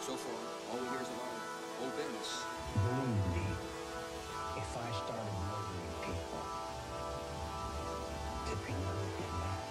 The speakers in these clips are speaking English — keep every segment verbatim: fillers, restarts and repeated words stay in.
So far, all we hear is about old business. Believe me, if I started murdering people, Tipping would get mad.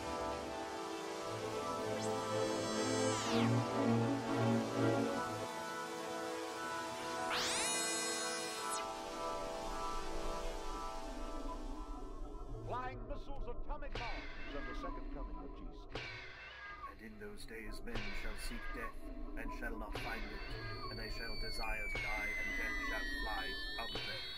Flying missiles, atomic bombs, and the second coming of Jesus. And in those days men shall seek death, and shall not find it, and they shall desire to die, and death shall fly out of them.